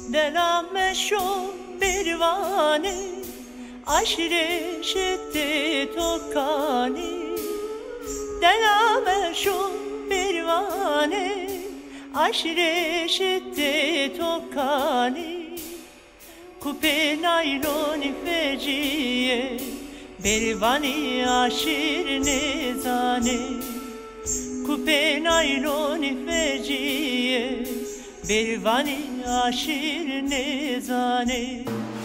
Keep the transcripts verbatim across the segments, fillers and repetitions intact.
دلم شو پروانه عشق شد تو کانی دلم شو پروانه عشق شد تو کانی کوپه نایلونی فجیه پروانی عشق نزانه کوپه نایلونی فجیه پروانی عشق نزانه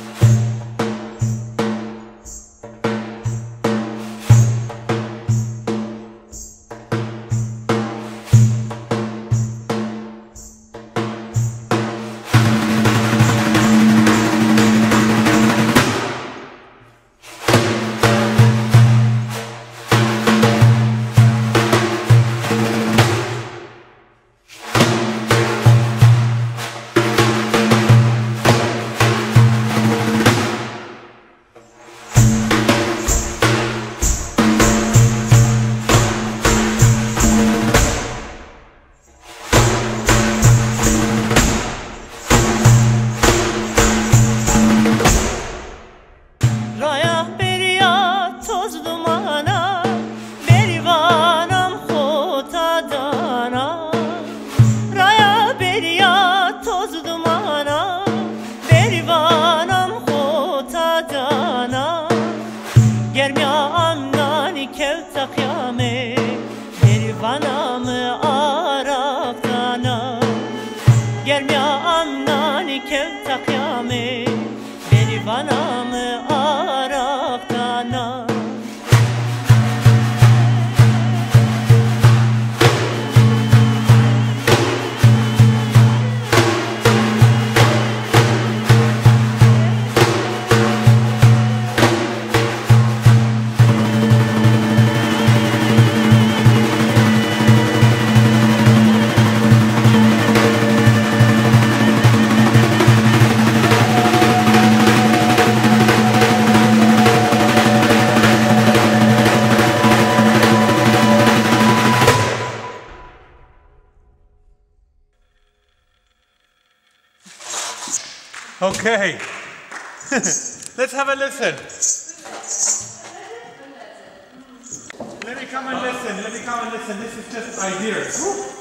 Okay, let's have a listen. Let me come and listen, let me come and listen. This is just ideas.